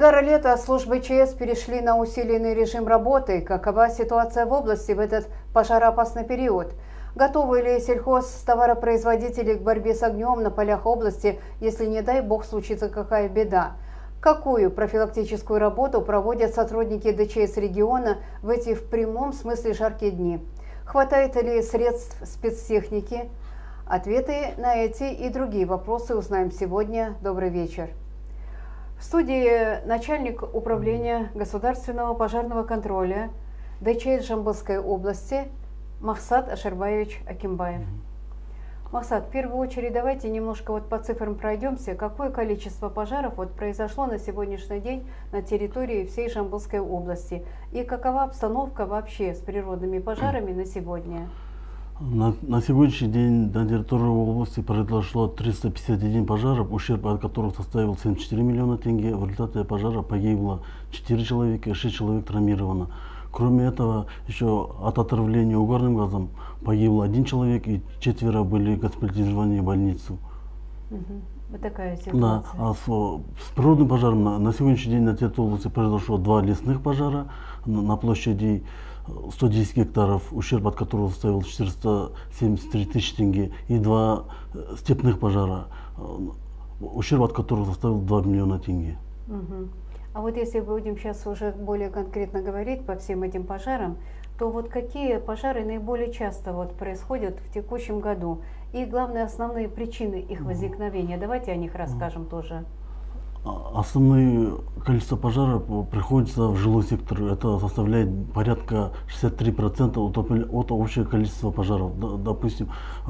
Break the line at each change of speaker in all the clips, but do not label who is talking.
разгара лета службы ЧС перешли на усиленный режим работы. Какова ситуация в области в этот пожароопасный период? Готовы ли сельхозтоваропроизводители к борьбе с огнем на полях области, если, не дай бог, случится какая беда? Какую профилактическую работу проводят сотрудники ДЧС региона в эти в прямом смысле жаркие дни? Хватает ли средств спецтехники? Ответы на эти и другие вопросы узнаем сегодня. Добрый вечер. В студии начальник управления государственного пожарного контроля ДЧС Жамбылской области Махсат Ашарбаевич Акимбаев. Махсат, в первую очередь давайте немножко по цифрам пройдемся. Какое количество пожаров произошло на сегодняшний день на территории всей Жамбылской области? И какова обстановка вообще с природными пожарами на сегодня?
На сегодняшний день на территории области произошло 351 пожаров, ущерб от которых составил 74 миллиона тенге. В результате пожара погибло 4 человека и 6 человек травмировано. Кроме этого, еще от отравления угарным газом погибло 1 человек и 4 были госпитализированы в больницу.
Вот такая ситуация.
Да, а с природным пожаром на сегодняшний день на территории области произошло 2 лесных пожара на площади 110 гектаров, ущерб от которого составил 473 тысячи тенге, и 2 степных пожара, ущерб от которого составил 2 миллиона тенге.
А вот если будем сейчас уже более конкретно говорить по всем этим пожарам, то какие пожары наиболее часто происходят в текущем году? И главные основные причины их возникновения. Давайте о них расскажем тоже.
Основное количество пожаров приходится в жилой сектор. Это составляет порядка 63% от общего количества пожаров. Допустим,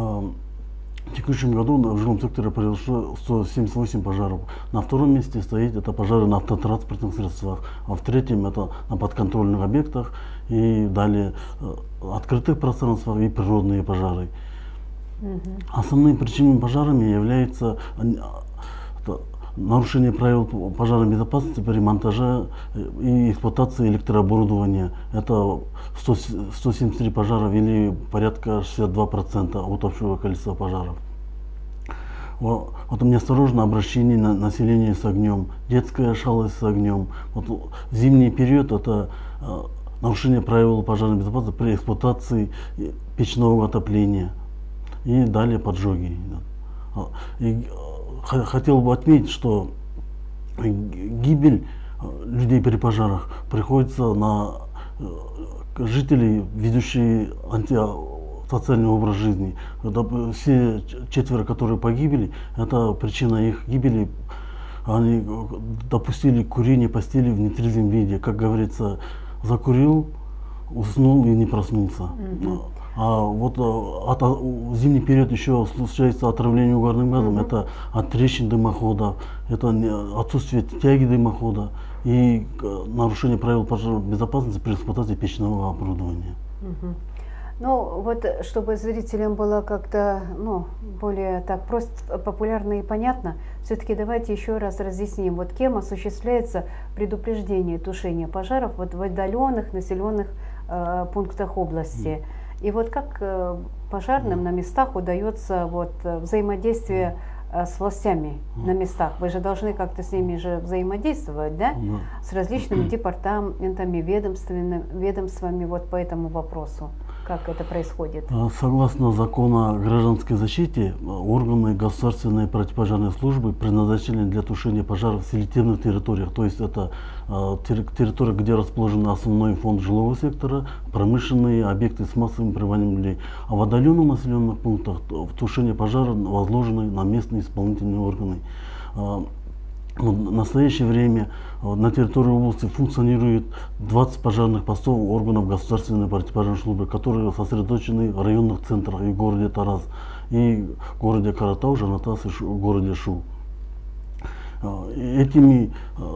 в текущем году в жилом секторе произошло 178 пожаров. На втором месте стоит это пожары на автотранспортных средствах, а в третьем это на подконтрольных объектах и далее открытых пространствах и природные пожары. Основными причинами пожарами является нарушение правил пожарной безопасности при монтаже и эксплуатации электрооборудования. Это 173 пожаров или порядка 62% от общего количества пожаров. Неосторожное обращение населения с огнем, детская шалость с огнем. В зимний период это нарушение правил пожарной безопасности при эксплуатации печного отопления и далее поджоги. Хотел бы отметить, что гибель людей при пожарах приходится на жителей, ведущие антисоциальный образ жизни. Все 4, которые погибли, это причина их гибели. Они допустили курение постели в нетрезвом виде. Как говорится, закурил, уснул и не проснулся. А в зимний период еще случается отравление угарным газом. Это от трещин дымохода, это отсутствие тяги дымохода и нарушение правил пожарной безопасности при эксплуатации печного оборудования.
Чтобы зрителям было как-то более так просто, популярно и понятно, все-таки давайте еще раз разъясним, кем осуществляется предупреждение тушения пожаров в отдаленных населенных пунктах области. И как пожарным на местах удается взаимодействие с властями на местах? Вы же должны как-то с ними же взаимодействовать, да? С различными департаментами, ведомствами по этому вопросу. Как это происходит?
Согласно закону о гражданской защите, органы государственной противопожарной службы предназначены для тушения пожаров в селективных территориях. То есть это территория, где расположен основной фонд жилого сектора, промышленные объекты с массовым пребыванием людей. А в отдаленных населенных пунктах тушение пожара возложено на местные исполнительные органы. В настоящее время на территории области функционирует 20 пожарных постов органов государственной противопожарной службы, которые сосредоточены в районных центрах и в городе Тараз, и в городе Каратау, Жанатас и в городе Шу. Этими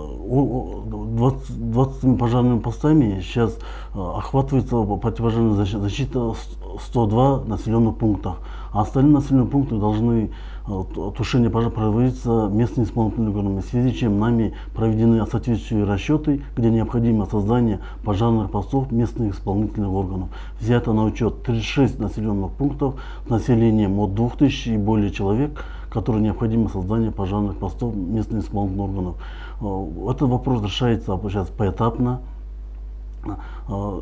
20 пожарными постами сейчас охватывается противопожарная защита 102 населенных пунктах, а остальные населенные пункты должны тушение пожара проводиться местными исполнительными органами, в связи с чем нами проведены соответствующие расчеты, где необходимо создание пожарных постов местных исполнительных органов. Взято на учет 36 населенных пунктов с населением от 2000 и более человек, которые необходимо создание пожарных постов местных исполнительных органов. Этот вопрос решается сейчас поэтапно. До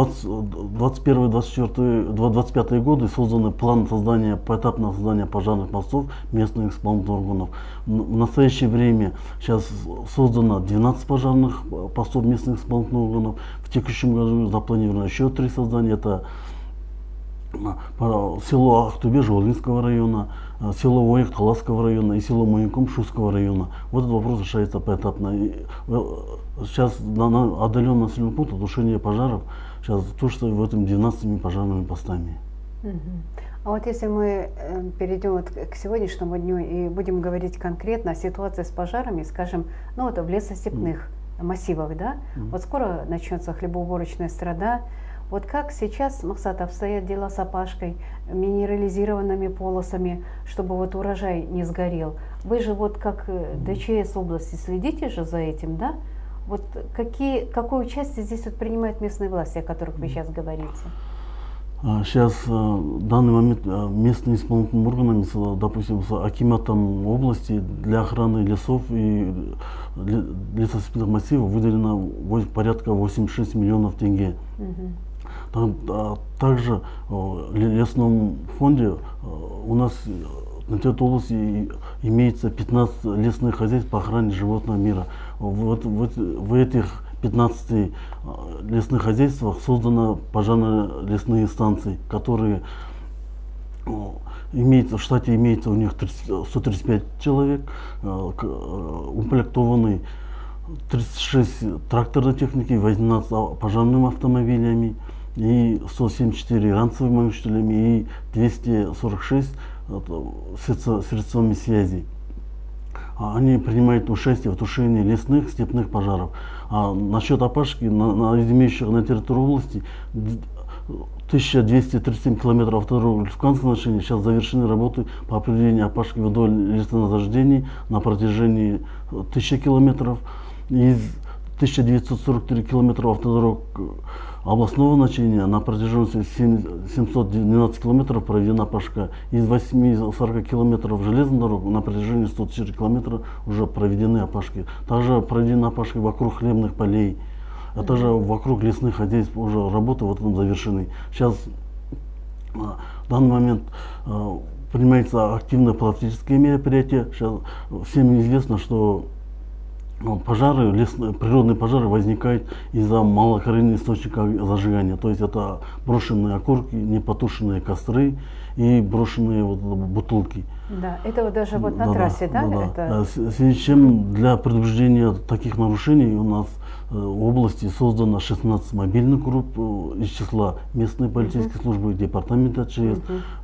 2021-2025 годы создан план создания, поэтапного создания пожарных постов местных исполнительных органов. В настоящее время сейчас создано 12 пожарных постов местных исполнительных органов. В текущем году запланировано еще 3 создания. Это село Ахтубе Жолинского района, село Оек Таласского района и село Моинком Шуского района. Вот этот вопрос решается поэтапно. Сейчас на отдаленном населенном пункте тушение пожаров сейчас тушится в этом 12 пожарными постами.
А вот если мы перейдем вот к сегодняшнему дню и будем говорить конкретно о ситуации с пожарами, скажем, ну вот в лесостепных массивах, да, вот скоро начнется хлебоуборочная страда. Вот как сейчас, Максат, обстоят дела с опашкой, минерализированными полосами, чтобы вот урожай не сгорел? Вы же вот как ДЧС области следите же за этим, да? Вот какое участие здесь вот принимают местные власти, о которых вы сейчас говорите?
Сейчас в данный момент местными исполнительными органами, допустим, с акиматом области для охраны лесов и лесостепных массивов выделено порядка 86 миллионов тенге. Также в лесном фонде у нас на территории области имеется 15 лесных хозяйств по охране животного мира. В этих 15 лесных хозяйствах созданы пожарно-лесные станции, которые имеется, в штате имеется у них 135 человек, укомплектованы 36 тракторной техники, 18 пожарными автомобилями и 174 ранцевыми мощностями и 246 средствами связи. Они принимают участие в тушении лесных, степных пожаров. А насчет опашки, имеющих на территории области 1237 километров автодорог республиканского значения, сейчас завершены работы по определению опашки вдоль лесных насаждений на протяжении 1000 километров. Из 1943 километров автодорог областного значения на протяженности 712 километров проведена опашка. Из 840 километров железных дорог на протяжении 104 километров уже проведены опашки. Также проведена опашка вокруг хлебных полей, а также вокруг лесных хозяйств уже работы вот этом завершены. Сейчас в данный момент принимаются активные профилактические мероприятия. Сейчас всем известно, что пожары, природные пожары возникают из-за малокалорийных источников зажигания. То есть это брошенные окурки, непотушенные костры и брошенные бутылки.
Да, это вот даже вот на трассе, да?
В связи с чем для предупреждения таких нарушений у нас в области создано 16 мобильных групп из числа местной полицейской службы, департамента ЧС,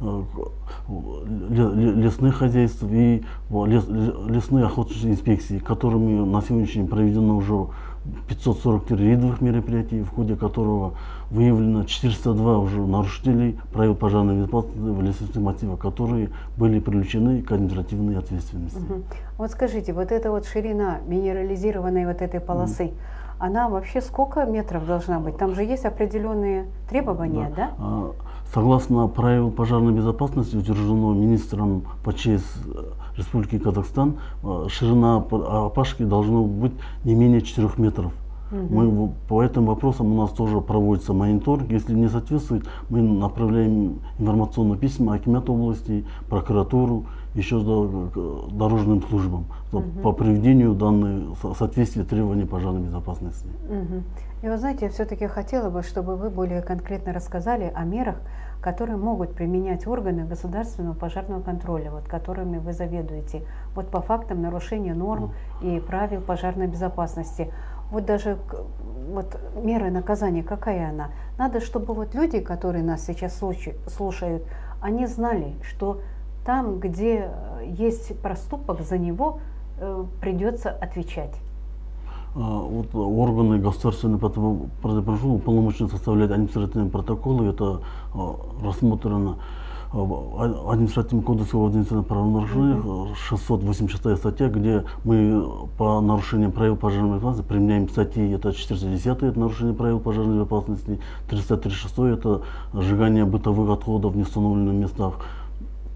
лесных хозяйств и лесные охотничьи инспекции, которыми на сегодняшний день проведено уже 543 рейдовых мероприятий, в ходе которого выявлено 402 уже нарушителей правил пожарной безопасности в лесных массивах, которые были привлечены к административной ответственности.
Вот скажите, вот эта вот ширина минерализированной вот этой полосы, она вообще сколько метров должна быть? Там же есть определенные требования, да?
Согласно правилам пожарной безопасности, утвержденного министром по ЧС Республики Казахстан, ширина опашки должна быть не менее 4 метров. Мы по этим вопросам у нас тоже проводится мониторинг. Если не соответствует, мы направляем информационные письма акимату области, прокуратуру, еще дорожным службам по приведению данных соответствия требований пожарной безопасности.
И вы знаете, я все-таки хотела бы, чтобы вы более конкретно рассказали о мерах, которые могут применять органы государственного пожарного контроля, вот, которыми вы заведуете, вот по фактам нарушения норм и правил пожарной безопасности. Вот даже вот мера наказания, какая она? Надо, чтобы вот люди, которые нас сейчас слушают, они знали, что там, где есть проступок, за него придется отвечать.
Вот органы государственной противопожарной уполномочены составлять административные протоколы. Это рассмотрено в административном кодексе об административных правонарушениях, 686 статья, где мы по нарушениям правил пожарной безопасности применяем статьи. Это 410 это нарушение правил пожарной безопасности, 336 это сжигание бытовых отходов в неустановленных местах.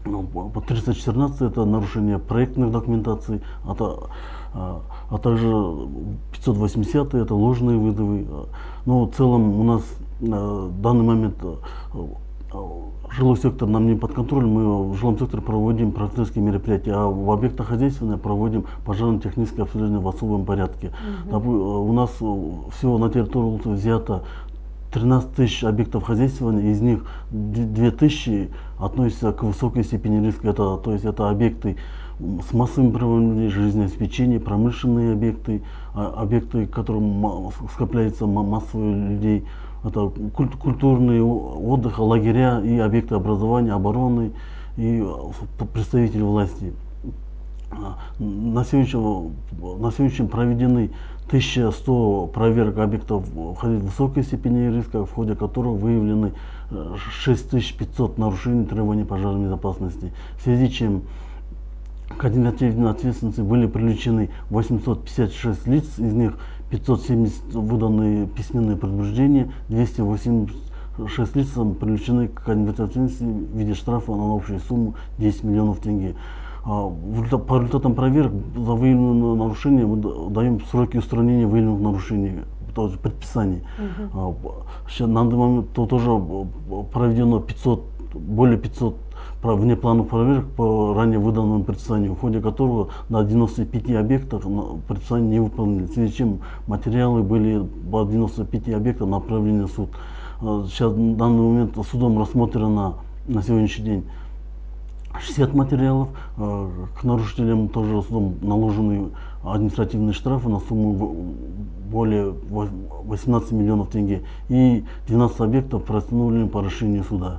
По 314 это нарушение проектных документаций, а также 580 это ложные вызовы. Но в целом у нас в данный момент жилой сектор нам не под контроль, мы в жилом секторе проводим профилактические мероприятия, а в объектах хозяйственных проводим пожарно-техническое обслуживание в особом порядке. У нас всего на территории взято 13 тысяч объектов хозяйствования, из них 2 тысячи относятся к высокой степени риска. То есть это объекты с массовым проводом жизнеобеспечения, промышленные объекты, объекты, в которых скопляется массовые людей. Это культурный отдых, лагеря и объекты образования, обороны и представители власти. На сегодняшний день проведены 1100 проверок объектов высокой степени риска, в ходе которых выявлены 6500 нарушений требований пожарной безопасности, в связи с чем к административной ответственности были привлечены 856 лиц, из них 570 выданы письменные предупреждения, 286 лиц привлечены к административной ответственности в виде штрафа на общую сумму 10 миллионов тенге. По результатам проверок за выявленные нарушения мы даем сроки устранения выявленных нарушений, тоже предписаний. Сейчас на данный момент тоже проведено более 500 внеплановых проверок по ранее выданному предписанию, в ходе которого на 95 объектах предписания не выполнены, в связи с чем материалы были по 95 объектам направлены в суд. Сейчас в данный момент судом рассмотрено на сегодняшний день 60 материалов, к нарушителям тоже судом наложены административные штрафы на сумму более 18 миллионов тенге, и 12 объектов простановлены по решению суда.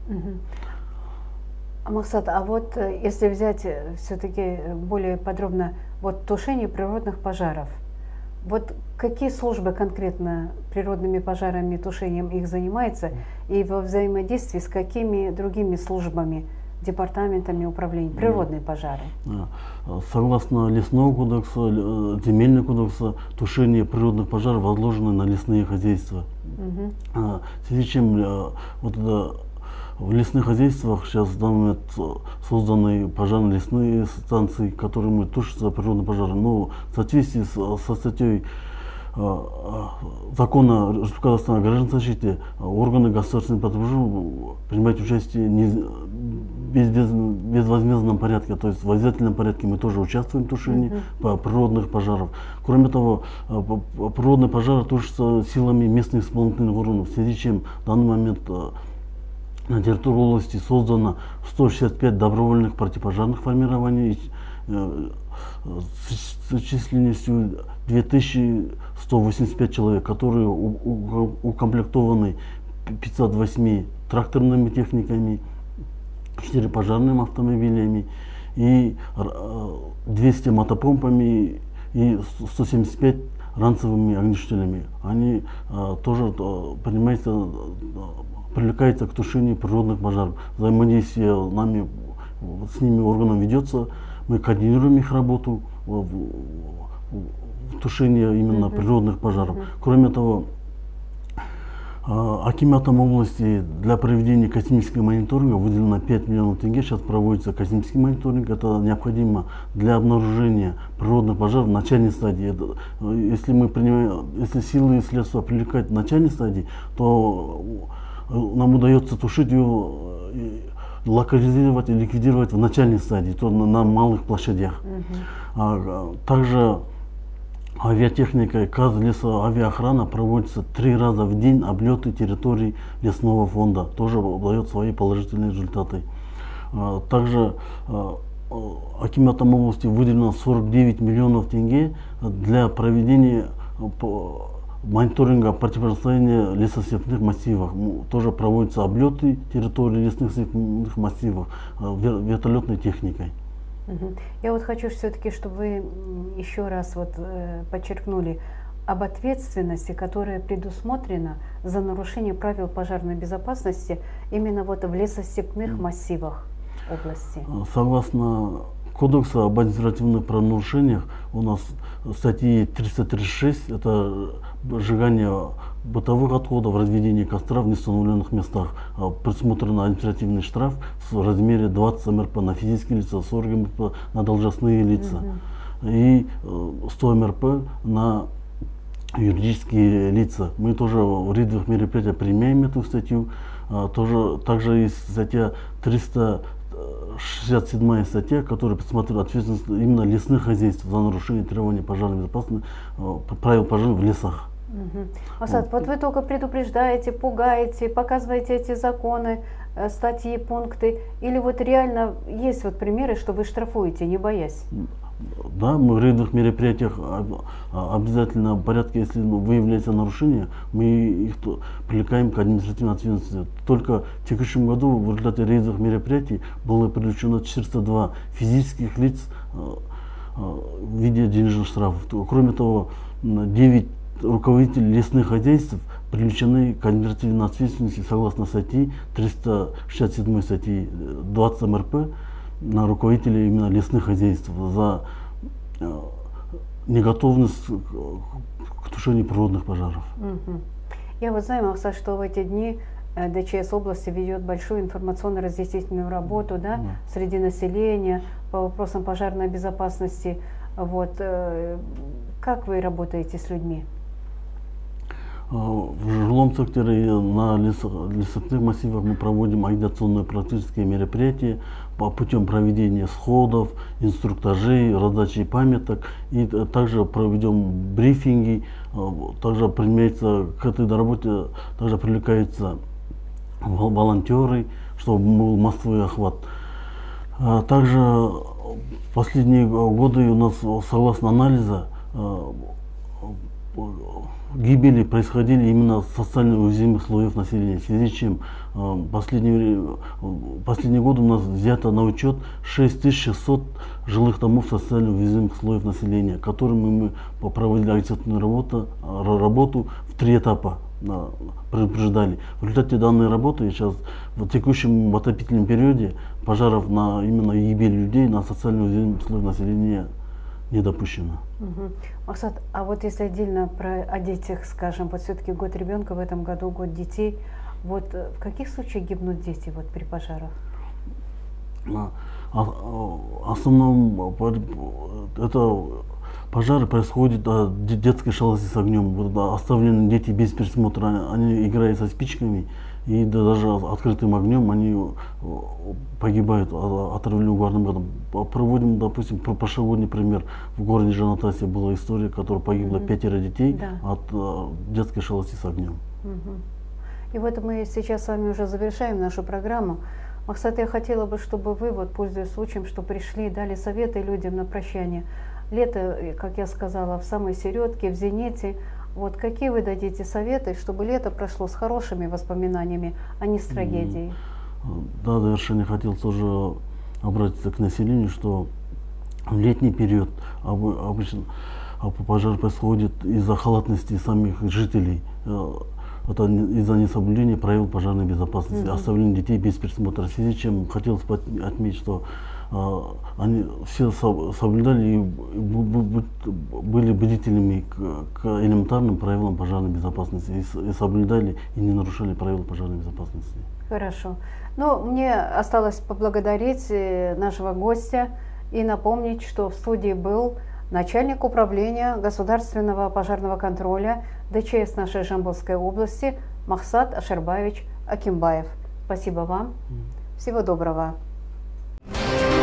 Максат, а вот если взять все-таки более подробно тушение природных пожаров, какие службы конкретно природными пожарами, тушением их занимаются, и во взаимодействии с какими другими службами, департаментами управления, природные пожары?
Согласно Лесного кодекса, Земельного кодекса, тушение природных пожаров возложено на лесные хозяйства. В связи с чем в лесных хозяйствах сейчас в данный момент созданы пожарно-лесные станции, которыми тушатся природные пожары. Но в соответствии со статьей закона Республики Казахстан о гражданской защите, органы государственной поддержки принимают участие в безвозмездном порядке, то есть в обязательном порядке мы тоже участвуем в тушении природных пожаров. Кроме того, природные пожары тушатся силами местных исполнительных органов, в связи с чем в данный момент на территории области создано 165 добровольных противопожарных формирований с численностью 2185 человек, которые укомплектованы 508 тракторными техниками, 4 пожарными автомобилями и 200 мотопомпами и 175 ранцевыми огнетушителями. Они тоже привлекается к тушению природных пожаров. Взаимодействие с ними органом ведется, мы координируем их работу в тушении именно природных пожаров. Кроме того, акиматом области для проведения космического мониторинга выделено 5 миллионов тенге. Сейчас проводится космический мониторинг. Это необходимо для обнаружения природных пожаров в начальной стадии. Если силы и средства привлекать в начальной стадии, то нам удается тушить ее, локализировать и ликвидировать в начальной стадии, то на малых площадях. Также авиатехника и лесоавиаохрана проводится 3 раза в день облеты территорий лесного фонда, тоже дает свои положительные результаты. Также акиматом области выделено 49 миллионов тенге для проведения мониторинга противостояния лесостепных массивов. Тоже проводятся облеты территории лесных степных массивов вертолетной техникой.
Я хочу все-таки, чтобы вы еще раз подчеркнули об ответственности, которая предусмотрена за нарушение правил пожарной безопасности именно в лесостепных массивах области.
Согласно Кодекса об административных правонарушениях у нас статьи 336, это сжигание бытовых отходов, разведение костра в неустановленных местах. Предусмотрен административный штраф в размере 20 МРП на физические лица, 40 МРП на должностные лица и 100 МРП на юридические лица. Мы тоже в рядовых мероприятиях применяем эту статью. Также есть статья 367 статья, которая предусматривает ответственность именно лесных хозяйств за нарушение требований пожарной безопасности, правил пожара в лесах.
Масад, вот вы только предупреждаете, пугаете, показываете эти законы, статьи, пункты, или вот реально есть вот примеры, что вы штрафуете, не боясь?
Да, мы в рядовых мероприятиях обязательно в порядке, если выявляется нарушение, мы их привлекаем к административной ответственности. Только в текущем году в результате рейдовых мероприятий было привлечено 402 физических лиц в виде денежных штрафов. Кроме того, 9 руководителей лесных хозяйств привлечены к административной ответственности согласно статьи 367 статьи 20 МРП на руководителей именно лесных хозяйств за неготовность к тушению природных пожаров.
Я вот знаю, Махсат, что в эти дни ДЧС области ведет большую информационно-разъяснительную работу, да, среди населения по вопросам пожарной безопасности. Вот. Как вы работаете с людьми?
В жилом секторе и на лесных массивах мы проводим агитационные практические мероприятия по путем проведения сходов, инструктажей, раздачи памяток. И также проведем брифинги. Также применяется к этой работе, также привлекаются волонтеры, чтобы был массовый охват. Также в последние годы у нас, согласно анализа, гибели происходили именно с социально уязвимых слоев населения, в связи с чем последние годы у нас взято на учет 6600 жилых домов социально уязвимых слоев населения, которыми мы проводили агитационную работу в 3 этапа. Предупреждали. В результате данной работы сейчас в текущем отопительном периоде пожаров на именно гибель людей на социально уязвимых слоев населения не допущено.
Махсат, а вот если отдельно о детях, скажем, вот все-таки год ребенка в этом году, год детей, вот в каких случаях гибнут дети вот при пожарах?
В основном это пожары происходят от детской шалости с огнем. Оставленные дети без присмотра, они играют со спичками, и даже открытым огнем они погибают, отравлены угарным газом. Проводим, допустим, прошлогодний пример. В городе Жанатасе была история, в которой погибло 5 детей от детской шалости с огнем.
И вот мы сейчас с вами уже завершаем нашу программу. Махсат, я хотела бы, чтобы вы, вот, пользуясь случаем, что пришли, дали советы людям на прощание. Лето, как я сказала, в самой середке, в зените. Вот какие вы дадите советы, чтобы лето прошло с хорошими воспоминаниями, а не с трагедией?
Да, в завершение хотел тоже обратиться к населению, что в летний период обычно пожар происходит из-за халатности самих жителей. Это из-за несоблюдения правил пожарной безопасности, оставления детей без присмотра. В связи с чем хотелось бы отметить, что они все соблюдали и были бдительными к элементарным правилам пожарной безопасности, и соблюдали и не нарушали правила пожарной безопасности.
Хорошо. Ну, мне осталось поблагодарить нашего гостя и напомнить, что в студии был начальник управления государственного пожарного контроля ДЧС нашей Жамбылской области Махсат Ашербаевич Акимбаев. Спасибо вам. Всего доброго.